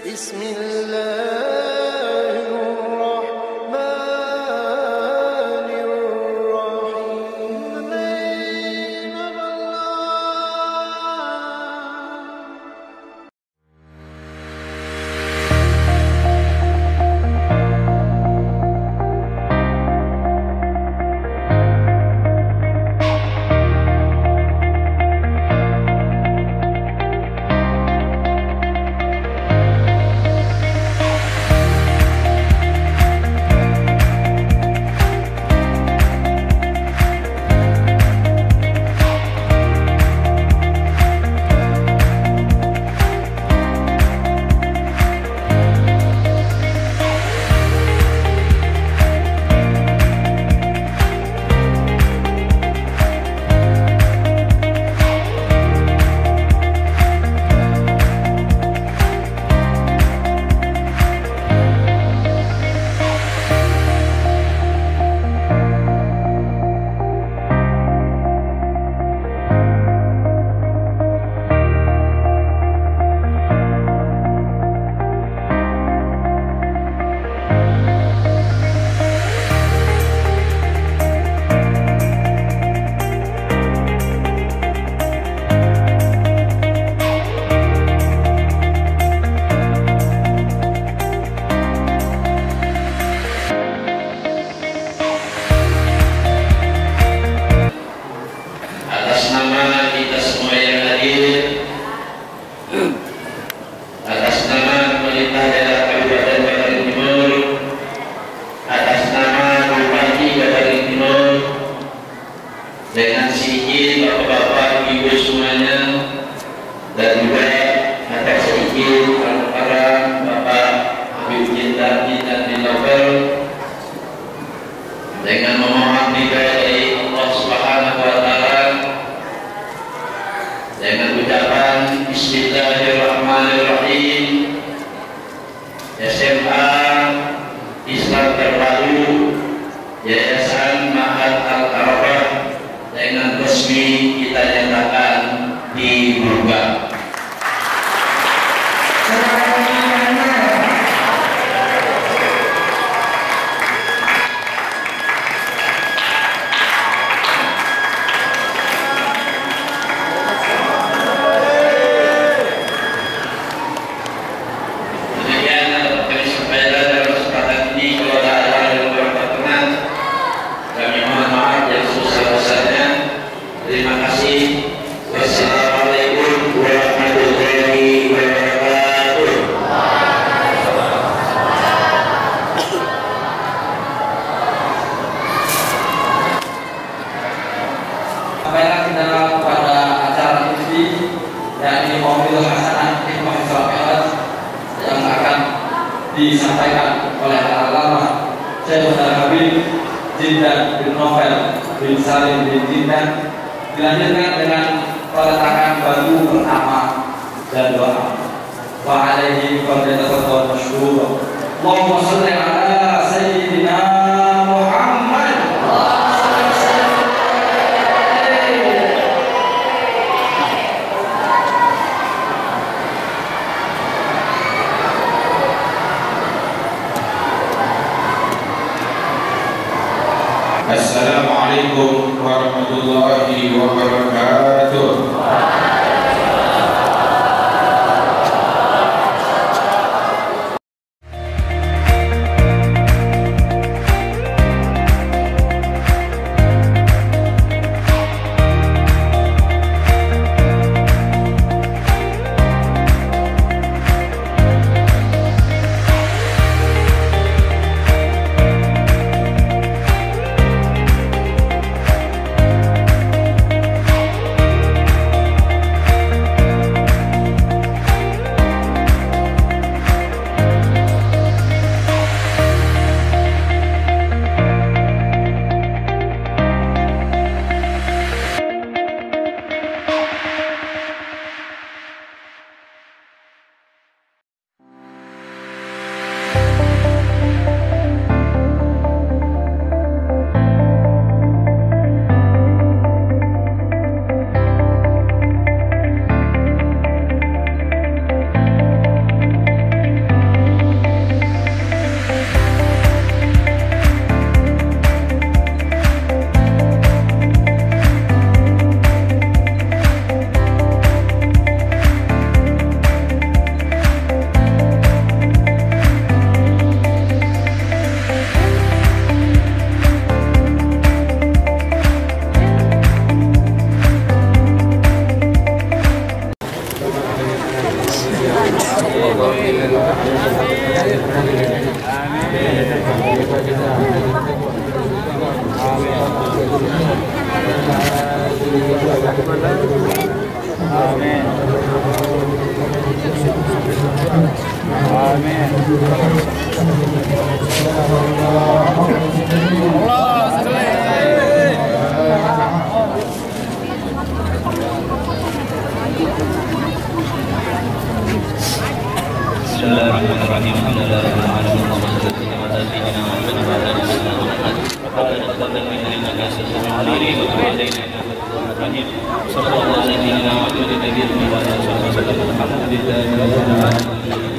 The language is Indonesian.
بسم الله dengan izin bapak-bapak, ibu semuanya, dan juga atas izin para bapak Habib Cinta dan Novel, dengan memohon hidayah dari Allah Subhanahu wa Ta'ala, dengan ucapan Bismillahirrahmanirrahim, SMA Islam Terpadu Yayasan Ma'had Al-Arafah dengan resmi kita nyatakan dibuka. Terima kasih. Wassalamualaikum warahmatullahi wabarakatuh. Sampaikan kita pada acara ini, yakni Mobil Hasanah Hikmah Salafiyat yang akan disampaikan oleh Al-Allamah Syekh Habib Jindan bin Novel bin Salim bin Jindan, dilanjutkan dengan peletakan batu pertama dan doa. Wa alaihi fadhilatu masyhur. Allahumma shalli ala sayyidina Muhammad. Assalamualaikum warahmatullahi wabarakatuh. Bismillahirrahmanirrahim. Alhamdulillahirabbil alamin. Wassalatu wassalamu ala sayyidina Muhammad wa ala alihi Muhammad. Taqaddam min dhalika sirrun aliri wa tawaddayna Bismillahirrahmanirrahim. Sallallahu alaihi wa sallam wa ala alihi wa sahbihi wa sallam. Alhamdulillah.